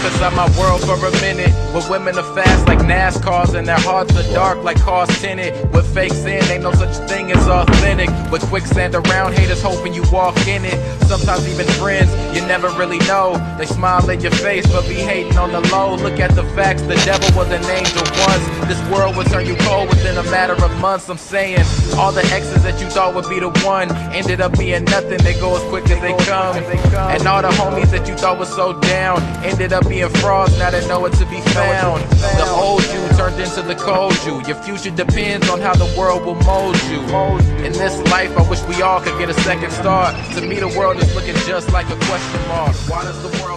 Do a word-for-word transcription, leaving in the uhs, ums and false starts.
inside my world for a minute. With women are fast like NASCARs and their hearts are dark like cars tinted. With fake sin, ain't no such thing as authentic. With quicksand around, haters hoping you walk in it. Sometimes even friends, you never really know. They smile in your face but be hating on the low. Look at the facts, the devil was an angel once. This world will turn you cold within a matter of months. I'm saying, all the exes that you thought would be the one ended up being nothing. They go as quick as they come. And all the homies that you thought was so down ended up being frauds, now they nowhere to be found. The old you turned into the cold you. Your future depends on how the world will mold you. In this life, I wish we all could get a second start. To me, the world is looking just like a question mark. Why does the world